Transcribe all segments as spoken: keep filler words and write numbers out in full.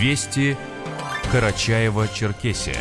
Вести Карачаево-Черкесия.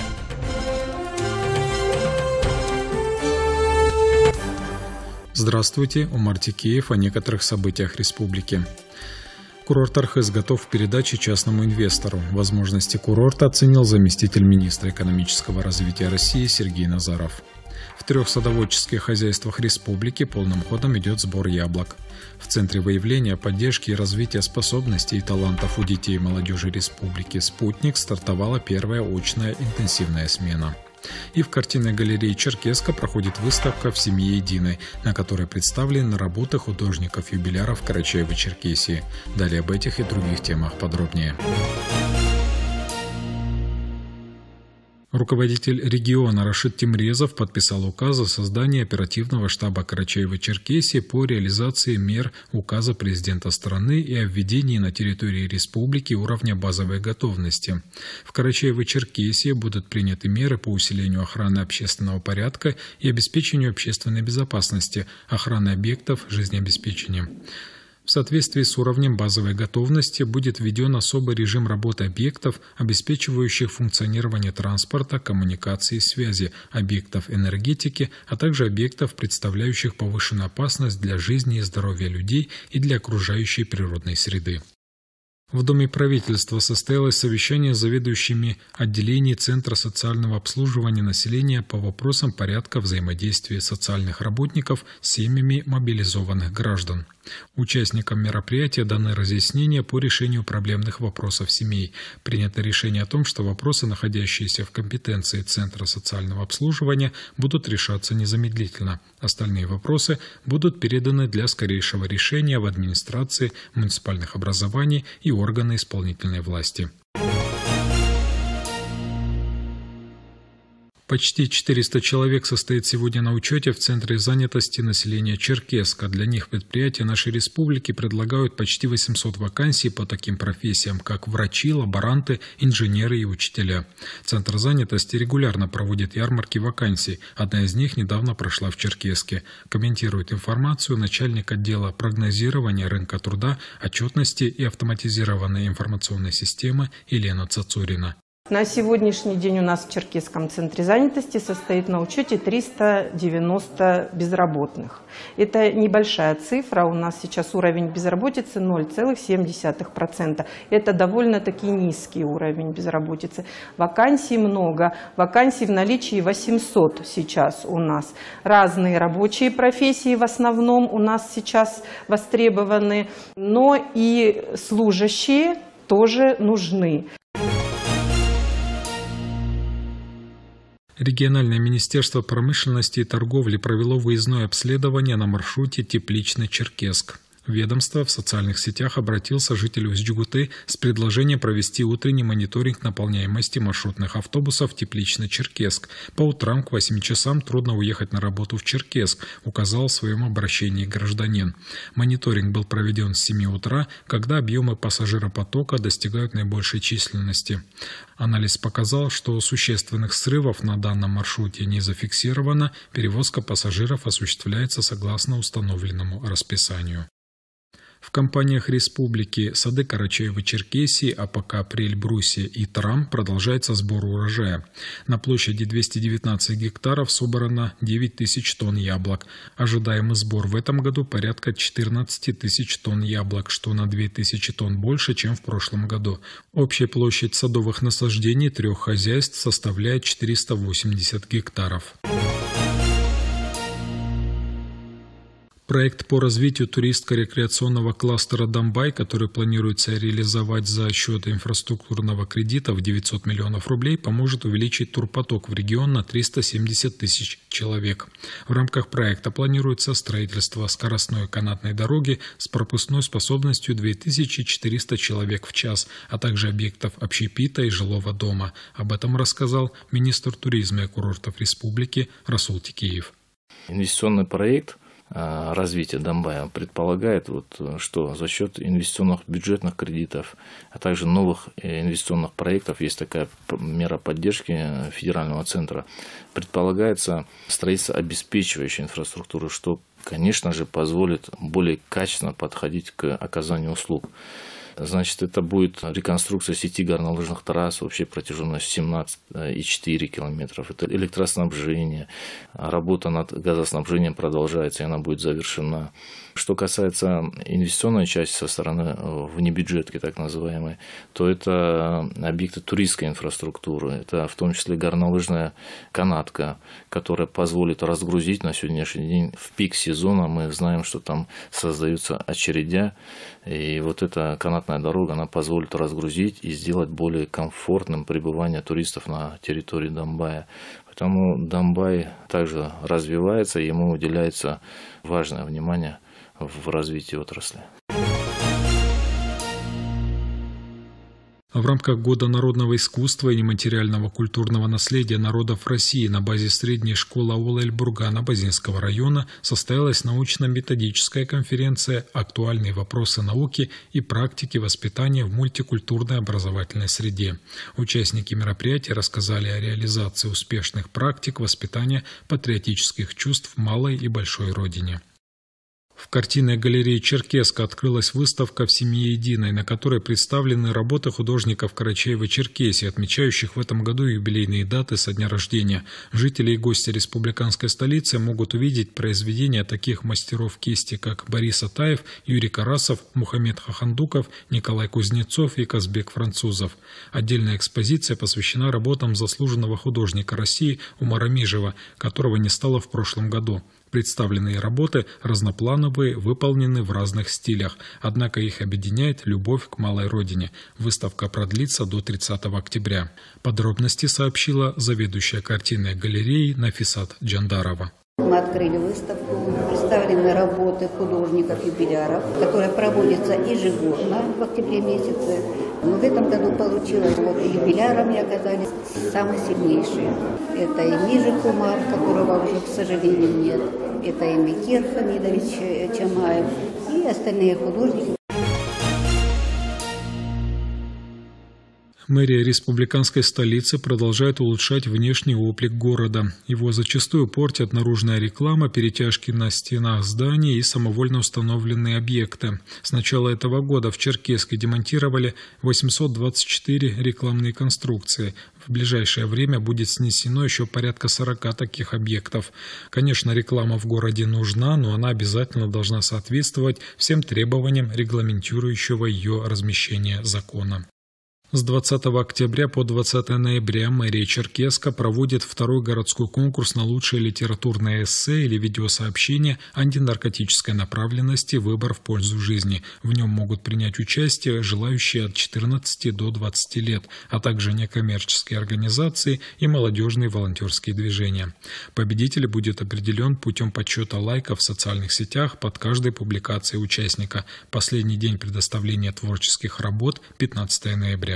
Здравствуйте, Умар Тикеев о некоторых событиях республики. Курорт Архыз готов к передаче частному инвестору. Возможности курорта оценил заместитель министра экономического развития России Сергей Назаров. В трех садоводческих хозяйствах республики полным ходом идет сбор яблок. В Центре выявления, поддержки и развития способностей и талантов у детей и молодежи республики «Спутник» стартовала первая очная интенсивная смена. И в картинной галерее Черкесска проходит выставка «В семье единой», на которой представлены работы художников-юбиляров Карачаево-Черкесии. Далее об этих и других темах подробнее. Руководитель региона Рашид Тимрезов подписал указ о создании оперативного штаба Карачаево-Черкесии по реализации мер указа президента страны и о введении на территории республики уровня базовой готовности. В Карачаево-Черкесии будут приняты меры по усилению охраны общественного порядка и обеспечению общественной безопасности, охраны объектов жизнеобеспечения. В соответствии с уровнем базовой готовности будет введен особый режим работы объектов, обеспечивающих функционирование транспорта, коммуникации и связи, объектов энергетики, а также объектов, представляющих повышенную опасность для жизни и здоровья людей и для окружающей природной среды. В Доме правительства состоялось совещание с заведующими отделений Центра социального обслуживания населения по вопросам порядка взаимодействия социальных работников с семьями мобилизованных граждан. Участникам мероприятия даны разъяснения по решению проблемных вопросов семей. Принято решение о том, что вопросы, находящиеся в компетенции Центра социального обслуживания, будут решаться незамедлительно. Остальные вопросы будут переданы для скорейшего решения в администрации, муниципальных образований и органы исполнительной власти. Почти четыреста человек состоит сегодня на учете в Центре занятости населения Черкесска. Для них предприятия нашей республики предлагают почти восемьсот вакансий по таким профессиям, как врачи, лаборанты, инженеры и учителя. Центр занятости регулярно проводит ярмарки вакансий. Одна из них недавно прошла в Черкесске. Комментирует информацию начальник отдела прогнозирования рынка труда, отчетности и автоматизированной информационной системы Елена Цацурина. На сегодняшний день у нас в Черкесском центре занятости состоит на учете триста девяносто безработных. Это небольшая цифра, у нас сейчас уровень безработицы ноль целых семь десятых процента. Это довольно-таки низкий уровень безработицы. Вакансий много, вакансий в наличии восемьсот сейчас у нас. Разные рабочие профессии в основном у нас сейчас востребованы, но и служащие тоже нужны. Региональное министерство промышленности и торговли провело выездное обследование на маршруте Теплично-Черкесск. Ведомство в социальных сетях обратился житель Усть-Джугуты с предложением провести утренний мониторинг наполняемости маршрутных автобусов Теплично-Черкесск. По утрам к восьми часам трудно уехать на работу в Черкесск, указал в своем обращении гражданин. Мониторинг был проведен с семи утра, когда объемы пассажиропотока достигают наибольшей численности. Анализ показал, что существенных срывов на данном маршруте не зафиксировано, перевозка пассажиров осуществляется согласно установленному расписанию. В компаниях республики Сады Карачаево-Черкесии, АПК «Апрель-Бруссия» и ТРАМ продолжается сбор урожая. На площади двести девятнадцать гектаров собрано девять тысяч тонн яблок. Ожидаемый сбор в этом году порядка четырнадцать тысяч тонн яблок, что на две тысячи тонн больше, чем в прошлом году. Общая площадь садовых насаждений трех хозяйств составляет четыреста восемьдесят гектаров. Проект по развитию туристско-рекреационного кластера «Домбай», который планируется реализовать за счет инфраструктурного кредита в девятьсот миллионов рублей, поможет увеличить турпоток в регион на триста семьдесят тысяч человек. В рамках проекта планируется строительство скоростной канатной дороги с пропускной способностью две тысячи четыреста человек в час, а также объектов общепита и жилого дома. Об этом рассказал министр туризма и курортов республики Расул Тикеев. Инвестиционный проект развития Домбая предполагает, вот, что за счет инвестиционных бюджетных кредитов, а также новых инвестиционных проектов, есть такая мера поддержки федерального центра, предполагается строительство обеспечивающей инфраструктуры, что, конечно же, позволит более качественно подходить к оказанию услуг. Значит, это будет реконструкция сети горнолыжных трасс общей протяженностью семнадцать и четыре километров. Это электроснабжение, работа над газоснабжением продолжается, и она будет завершена. Что касается инвестиционной части со стороны внебюджетки, так называемой, то это объекты туристской инфраструктуры. Это в том числе горнолыжная канатка, которая позволит разгрузить на сегодняшний день в пик сезона. Мы знаем, что там создаются очередя, и вот эта канатная дорога, она позволит разгрузить и сделать более комфортным пребывание туристов на территории Домбая. Поэтому Домбай также развивается, и ему уделяется важное внимание в развитии отрасли. В рамках Года народного искусства и нематериального культурного наследия народов России на базе средней школы аула Эльбургана Базинского района состоялась научно-методическая конференция «Актуальные вопросы науки и практики воспитания в мультикультурной образовательной среде». Участники мероприятия рассказали о реализации успешных практик воспитания патриотических чувств в малой и большой родине. В картинной галерее «Черкесска» открылась выставка «В семье единой», на которой представлены работы художников Карачаева-Черкесии, отмечающих в этом году юбилейные даты со дня рождения. Жители и гости республиканской столицы могут увидеть произведения таких мастеров кисти, как Борис Атаев, Юрий Карасов, Мухаммед Хахандуков, Николай Кузнецов и Казбек Французов. Отдельная экспозиция посвящена работам заслуженного художника России Умара Мижева, которого не стало в прошлом году. Представленные работы разноплановые, выполнены в разных стилях, однако их объединяет любовь к малой родине. Выставка продлится до тридцатого октября. Подробности сообщила заведующая картинной галереей Нафисат Джандарова. Мы открыли выставку, представлены работы художников-юбиляров, которая проводится ежегодно в октябре месяце. Но в этом году получилось, вот юбилярами оказались самые сильнейшие. Это и Мижик Умар, которого уже, к сожалению, нет. Это и Микир Хамидович Чамаев и остальные художники. Мэрия республиканской столицы продолжает улучшать внешний облик города. Его зачастую портят наружная реклама, перетяжки на стенах зданий и самовольно установленные объекты. С начала этого года в Черкесске демонтировали восемьсот двадцать четыре рекламные конструкции. В ближайшее время будет снесено еще порядка сорока таких объектов. Конечно, реклама в городе нужна, но она обязательно должна соответствовать всем требованиям регламентирующего ее размещение закона. С двадцатого октября по двадцатое ноября мэрия Черкесска проводит второй городской конкурс на лучшее литературное эссе или видеосообщение антинаркотической направленности «Выбор в пользу жизни». В нем могут принять участие желающие от четырнадцати до двадцати лет, а также некоммерческие организации и молодежные волонтерские движения. Победитель будет определен путем подсчета лайков в социальных сетях под каждой публикацией участника. Последний день предоставления творческих работ – пятнадцатое ноября.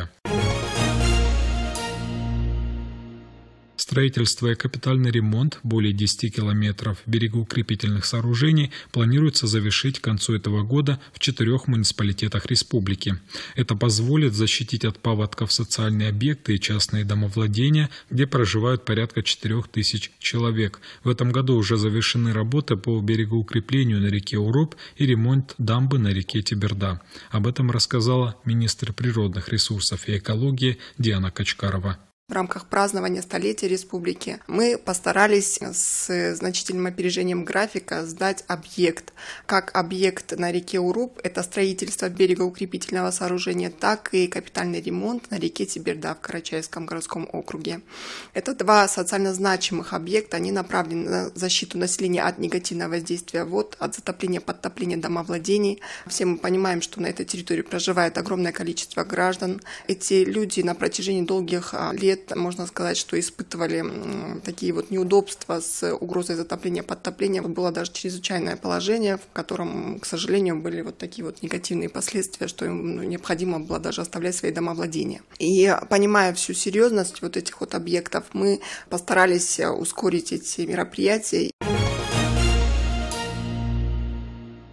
Строительство и капитальный ремонт более десяти километров берегоукрепительных сооружений планируется завершить к концу этого года в четырех муниципалитетах республики. Это позволит защитить от паводков социальные объекты и частные домовладения, где проживают порядка четырех тысяч человек. В этом году уже завершены работы по берегоукреплению на реке Уруб и ремонт дамбы на реке Теберда. Об этом рассказала министр природных ресурсов и экологии Диана Качкарова. В рамках празднования столетия республики мы постарались с значительным опережением графика сдать объект. Как объект на реке Уруб, это строительство берегоукрепительного сооружения, так и капитальный ремонт на реке Теберда в Карачаевском городском округе. Это два социально значимых объекта, они направлены на защиту населения от негативного воздействия вод, от затопления, подтопления домовладений. Все мы понимаем, что на этой территории проживает огромное количество граждан. Эти люди на протяжении долгих лет, можно сказать, что испытывали такие вот неудобства с угрозой затопления, подтопления. Вот было даже чрезвычайное положение, в котором, к сожалению, были вот такие вот негативные последствия, что им необходимо было даже оставлять свои домовладения. И понимая всю серьезность вот этих вот объектов, мы постарались ускорить эти мероприятия.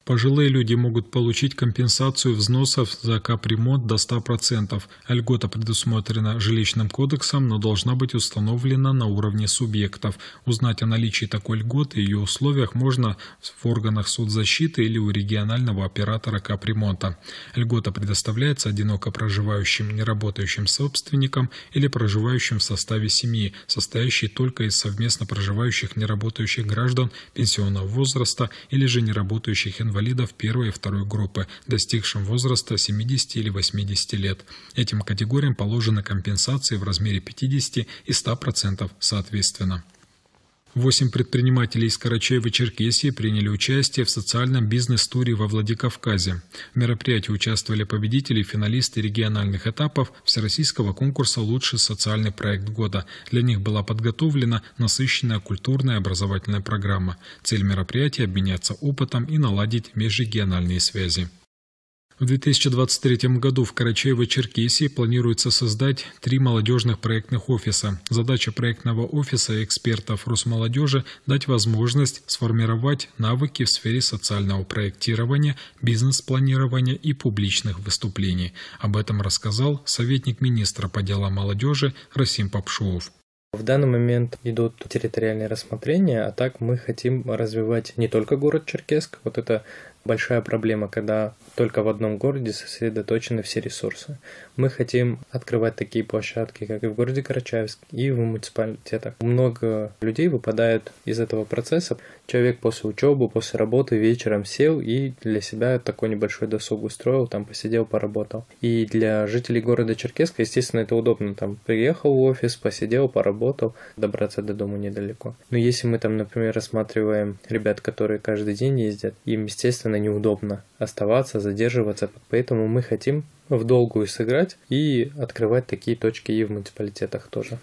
Пожилые люди могут получить компенсацию взносов за капремонт до ста процентов. Льгота предусмотрена жилищным кодексом, но должна быть установлена на уровне субъектов. Узнать о наличии такой льготы и ее условиях можно в органах соцзащиты или у регионального оператора капремонта. Льгота предоставляется одиноко проживающим неработающим собственникам или проживающим в составе семьи, состоящей только из совместно проживающих неработающих граждан пенсионного возраста или же неработающих инвалидов первой и второй группы, достигшим возраста семидесяти или восьмидесяти лет. Этим категориям положены компенсации в размере пятидесяти и ста процентов соответственно. Восемь предпринимателей из Карачаева-Черкесии приняли участие в социальном бизнес-туре во Владикавказе. В мероприятии участвовали победители и финалисты региональных этапов Всероссийского конкурса «Лучший социальный проект года». Для них была подготовлена насыщенная культурная и образовательная программа. Цель мероприятия – обменяться опытом и наладить межрегиональные связи. В две тысячи двадцать третьем году в Карачаево-Черкесии планируется создать три молодежных проектных офиса. Задача проектного офиса и экспертов Росмолодежи – дать возможность сформировать навыки в сфере социального проектирования, бизнес-планирования и публичных выступлений. Об этом рассказал советник министра по делам молодежи Расим Попшуов. В данный момент идут территориальные рассмотрения, а так мы хотим развивать не только город Черкесск. Вот это большая проблема, когда только в одном городе сосредоточены все ресурсы. Мы хотим открывать такие площадки, как и в городе Карачаевск, и в муниципалитетах. Много людей выпадают из этого процесса. Человек после учебы, после работы вечером сел и для себя такой небольшой досуг устроил, там посидел, поработал. И для жителей города Черкесска, естественно, это удобно. Там приехал в офис, посидел, поработал, добраться до дома недалеко. Но если мы там, например, рассматриваем ребят, которые каждый день ездят, им, естественно, неудобно оставаться, задерживаться, поэтому мы хотим в долгую сыграть и открывать такие точки и в муниципалитетах тоже.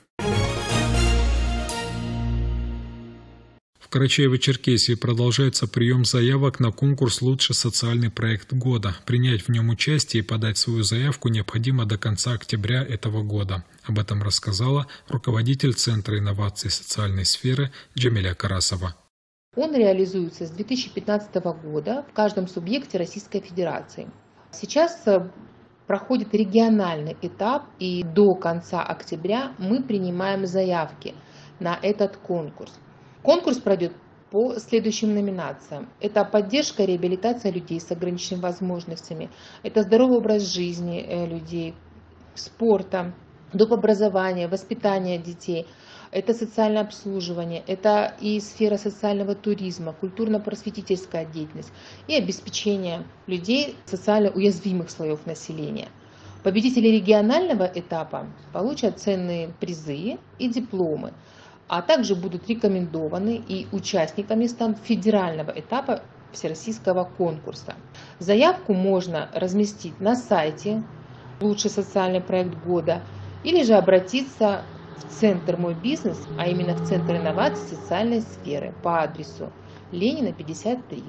В Карачаево-Черкесии продолжается прием заявок на конкурс «Лучший социальный проект года». Принять в нем участие и подать свою заявку необходимо до конца октября этого года. Об этом рассказала руководитель Центра инноваций социальной сферы Джамиля Карасова. Он реализуется с две тысячи пятнадцатого года в каждом субъекте Российской Федерации. Сейчас проходит региональный этап, и до конца октября мы принимаем заявки на этот конкурс. Конкурс пройдет по следующим номинациям. Это поддержка и реабилитация людей с ограниченными возможностями, это здоровый образ жизни людей, спорта, доп. Образования, воспитания детей. Это социальное обслуживание, это и сфера социального туризма, культурно-просветительская деятельность и обеспечение людей социально уязвимых слоев населения. Победители регионального этапа получат ценные призы и дипломы, а также будут рекомендованы и участниками станут федерального этапа всероссийского конкурса. Заявку можно разместить на сайте «Лучший социальный проект года» или же обратиться в Центр «Мой бизнес», а именно в Центр инноваций социальной сферы по адресу Ленина, пятьдесят три.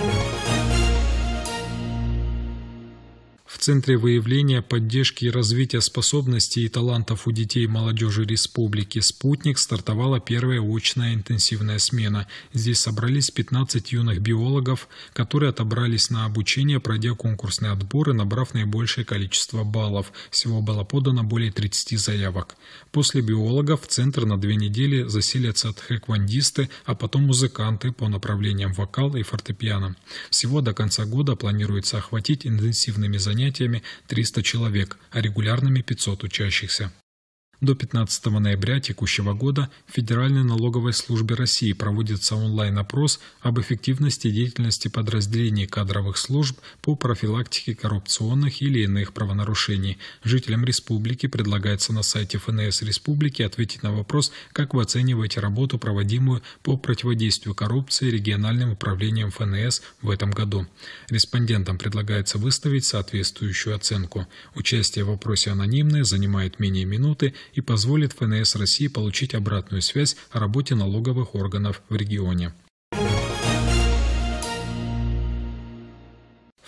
В Центре выявления, поддержки и развития способностей и талантов у детей и молодежи Республики «Спутник» стартовала первая очная интенсивная смена. Здесь собрались пятнадцать юных биологов, которые отобрались на обучение, пройдя конкурсный отбор и набрав наибольшее количество баллов. Всего было подано более тридцати заявок. После биологов в Центр на две недели заселятся тхэквондисты, а потом музыканты по направлениям вокал и фортепиано. Всего до конца года планируется охватить интенсивными занятиями триста человек, а регулярными пятьсот учащихся. До пятнадцатого ноября текущего года в Федеральной налоговой службе России проводится онлайн-опрос об эффективности деятельности подразделений кадровых служб по профилактике коррупционных или иных правонарушений. Жителям республики предлагается на сайте эф эн эс Республики ответить на вопрос, как вы оцениваете работу, проводимую по противодействию коррупции региональным управлением эф эн эс в этом году. Респондентам предлагается выставить соответствующую оценку. Участие в вопросе анонимное, занимает менее минуты и позволит эф эн эс России получить обратную связь о работе налоговых органов в регионе.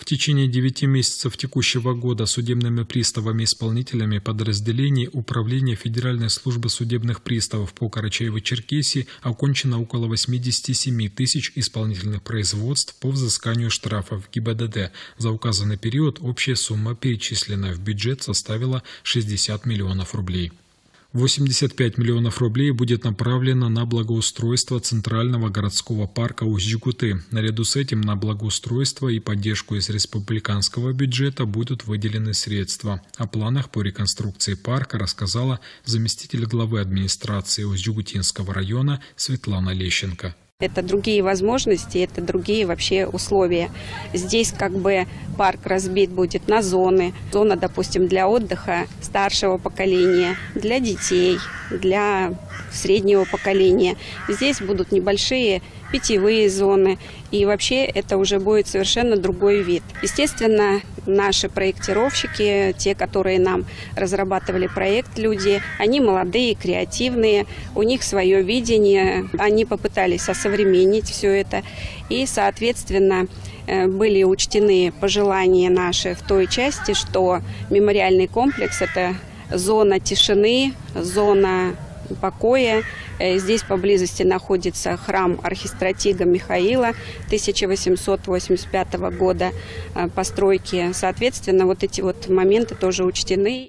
течение девяти месяцев текущего года судебными приставами-исполнителями подразделений Управления Федеральной службы судебных приставов по Карачаево-Черкесии окончено около восьмидесяти семи тысяч исполнительных производств по взысканию штрафов ГИБДД. За указанный период общая сумма, перечисленная в бюджет, составила шестьдесят миллионов рублей. восемьдесят пять миллионов рублей будет направлено на благоустройство Центрального городского парка Усть-Жигуты. Наряду с этим на благоустройство и поддержку из республиканского бюджета будут выделены средства. О планах по реконструкции парка рассказала заместитель главы администрации Усть-Жигутинского района Светлана Лещенко. Это другие возможности, это другие вообще условия. Здесь как бы парк разбит будет на зоны. Зона, допустим, для отдыха старшего поколения, для детей, для среднего поколения. Здесь будут небольшие питьевые зоны. И вообще это уже будет совершенно другой вид. Естественно, наши проектировщики, те, которые нам разрабатывали проект, люди, они молодые, креативные, у них свое видение, они попытались осовременить все это. И, соответственно, были учтены пожелания наши в той части, что мемориальный комплекс – это зона тишины, зона покоя. Здесь поблизости находится храм архистратига Михаила тысяча восемьсот восемьдесят пятого года постройки. Соответственно, вот эти вот моменты тоже учтены.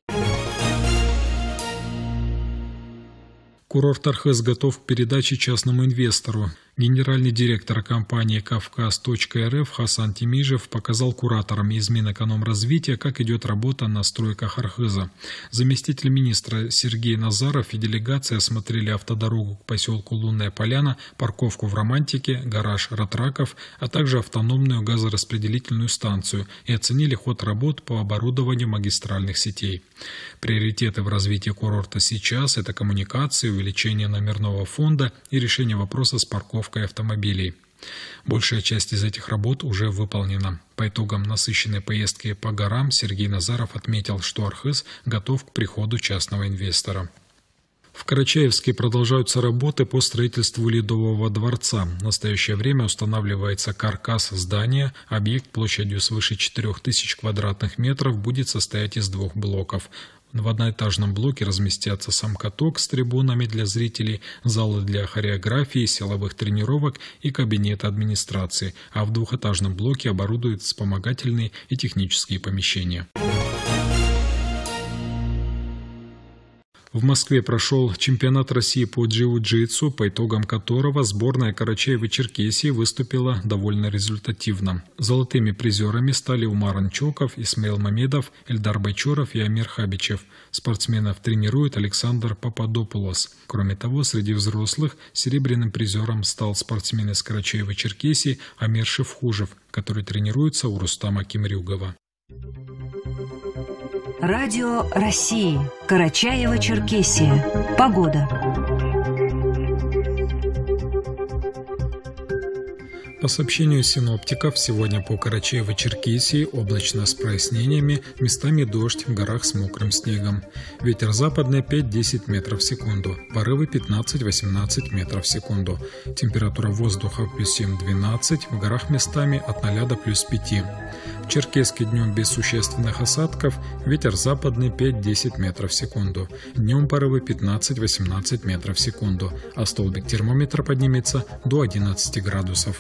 Курорт Архыз готов к передаче частному инвестору. Генеральный директор компании «Кавказ.РФ» Хасан Тимижев показал кураторам из Минэкономразвития, как идет работа на стройках Архыза. Заместитель министра Сергей Назаров и делегация осмотрели автодорогу к поселку Лунная Поляна, парковку в Романтике, гараж Ратраков, а также автономную газораспределительную станцию и оценили ход работ по оборудованию магистральных сетей. Приоритеты в развитии курорта сейчас – это коммуникации, увеличение номерного фонда и решение вопроса с парковкой автомобилей. Большая часть из этих работ уже выполнена. По итогам насыщенной поездки по горам Сергей Назаров отметил, что Архыз готов к приходу частного инвестора. В Карачаевске продолжаются работы по строительству Ледового дворца. В настоящее время устанавливается каркас здания. Объект площадью свыше четырёх тысяч квадратных метров будет состоять из двух блоков. В одноэтажном блоке разместятся сам каток с трибунами для зрителей, залы для хореографии, силовых тренировок и кабинеты администрации, а в двухэтажном блоке оборудуют вспомогательные и технические помещения. В Москве прошел чемпионат России по джиу-джитсу, по итогам которого сборная Карачаево-Черкесии выступила довольно результативно. Золотыми призерами стали Умар Анчоков, Исмаил Мамедов, Эльдар Байчуров и Амир Хабичев. Спортсменов тренирует Александр Пападопулос. Кроме того, среди взрослых серебряным призером стал спортсмен из Карачаево-Черкесии Амир Шевхужев, который тренируется у Рустама Кимрюгова. Радио России. Карачаево-Черкесия. Погода. По сообщению синоптиков, сегодня по Карачаево-Черкесии облачно с прояснениями, местами дождь, в горах с мокрым снегом. Ветер западный пять-десять метров в секунду, порывы пятнадцать-восемнадцать метров в секунду. Температура воздуха плюс семь-двенадцать, в горах местами от ноля до плюс пяти. В Черкесске днем без существенных осадков, ветер западный пять-десять метров в секунду. Днем порывы пятнадцать-восемнадцать метров в секунду, а столбик термометра поднимется до одиннадцати градусов.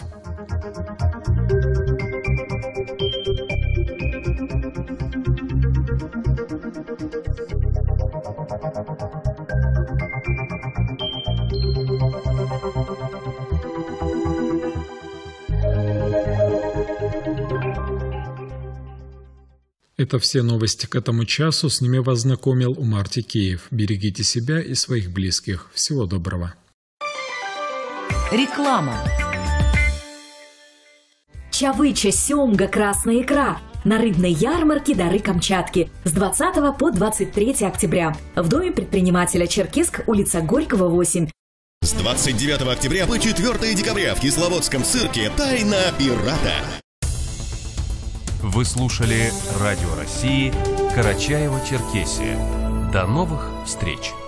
Это все новости к этому часу. С ними вас знакомил Умар Тикеев. Берегите себя и своих близких. Всего доброго. Реклама. Чавыча, сёмга, красная икра. На рыбной ярмарке «Дары Камчатки» с двадцатого по двадцать третье октября. В доме предпринимателя Черкесск, улица Горького, восемь. С двадцать девятого октября по четвёртое декабря в Кисловодском цирке «Тайна пирата». Вы слушали Радио России Карачаево-Черкесия. До новых встреч!